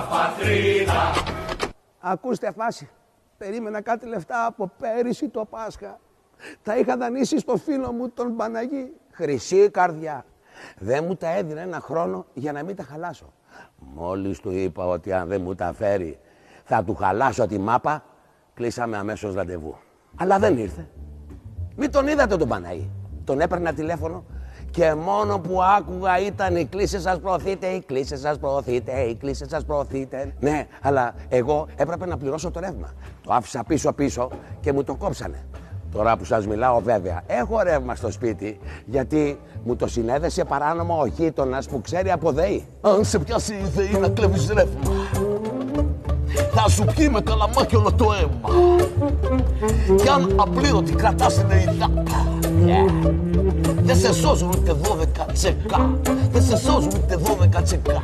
πατρίδα. Ακούστε φάση. Περίμενα κάτι λεφτά από πέρυσι το Πάσχα. Τα είχα δανείσει στο φίλο μου τον Παναγί. Χρυσή καρδιά. Δεν μου τα έδινε ένα χρόνο για να μην τα χαλάσω. Μόλις του είπα ότι αν δεν μου τα φέρει θα του χαλάσω τη μάπα, κλείσαμε αμέσως ραντεβού. Αλλά δεν ήρθε. Μην τον είδατε τον Παναγί. Τον έπαιρνα τηλέφωνο και μόνο που άκουγα ήταν οι κλήσεις σας προωθείτε, οι κλήσεις σας προωθείτε, οι κλήσεις σας προωθείτε. Ναι, αλλά εγώ έπρεπε να πληρώσω το ρεύμα. Το άφησα πίσω και μου το κόψανε. Τώρα που σας μιλάω βέβαια, έχω ρεύμα στο σπίτι, γιατί μου το συνέδεσε παράνομα ο γείτονας που ξέρει από ΔΕΗ. Αν σε πιάσει η ΔΕΗ να κλέβεις ρεύμα, θα σου πιει με καλαμάκι όλο το αίμα. Κι αν απλήρωτη κρατάς την ΕΙΔΑΠ, δεν σε σώζουν ούτε 12 τσεκά. Δεν σε σώζουν ούτε 12 τσεκά.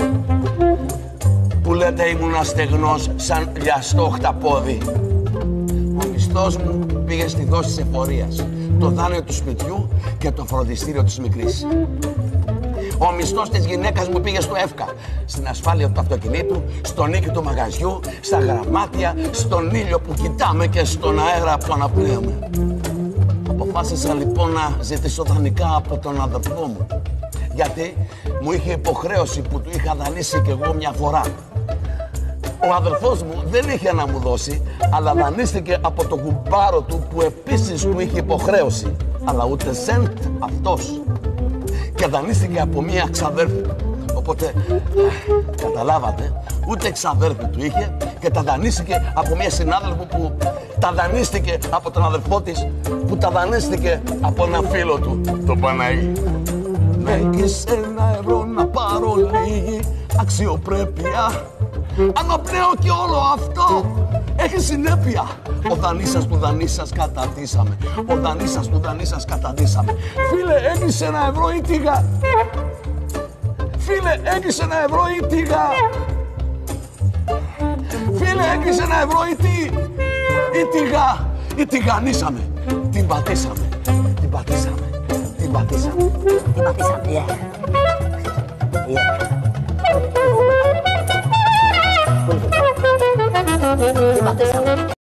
Που λέτε ήμουν στεγνός σαν λιαστό χταπόδι. Ο μισθός μου πήγε στη δόση της εφορίας, το δάνειο του σπιτιού και το φροντιστήριο της μικρής. Ο μισθός της γυναίκας μου πήγε στο ΕΦΚΑ, στην ασφάλεια του αυτοκινήτου, στον νίκη του μαγαζιού, στα γραμμάτια, στον ήλιο που κοιτάμε και στον αέρα που αναπνέουμε. Αποφάσισα λοιπόν να ζητήσω δανεικά από τον αδερφό μου, γιατί μου είχε υποχρέωση που του είχα δανείσει κι εγώ μια φορά. Ο αδερφός μου δεν είχε να μου δώσει, αλλά δανείστηκε από τον κουμπάρο του που επίσης του είχε υποχρέωση, αλλά ούτε σεντ αυτός. Και δανείστηκε από μία ξαδέρφη. Οπότε, καταλάβατε, ούτε ξαδέρφη του είχε και τα δανείστηκε από μία συνάδελφο που τα δανείστηκε από τον αδερφό της, που τα δανείστηκε από ένα φίλο του, τον Παναγί. Με έγκυσε €1 να πάρω λίγη αξιοπρέπεια. Αναπνέω και όλο αυτό έχει συνέπεια. Ο δανείσας του δανείσας καταντήσαμε. Ο δανείσας του δανείσας καταντήσαμε. Φίλε, έγκυσε €1 ή τίγα. Φίλε, έγκυσε €1 ή τίγα. Φίλε, έγκυσε €1 ή τι. Ή τίγα. Ή τηγανίσαμε. Την πατήσαμε. Την πατήσαμε. Την πατήσαμε. Την πατήσαμε, Την πατήσαμε.